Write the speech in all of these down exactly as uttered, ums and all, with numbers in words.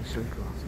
後ろ行くわ。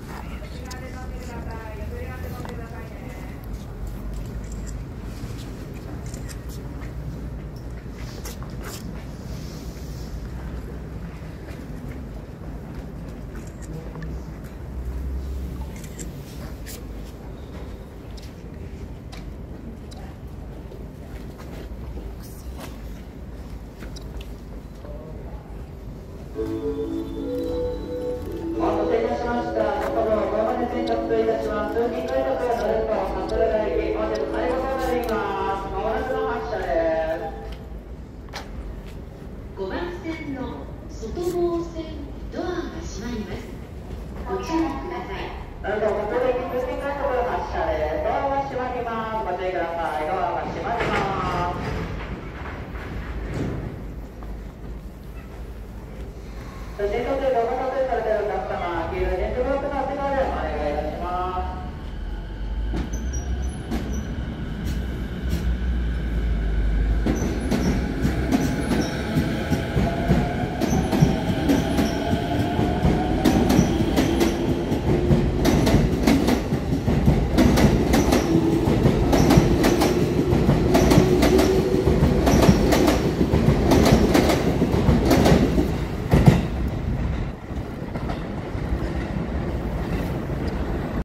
お待たせいたしました。ここのごまで選択といたします。通勤快速が乗ると桂田駅、本日最後となります。まもなくの発車です。 ごばん線の外房線ドアが閉まります。ご注意ください。 ありがとうございます。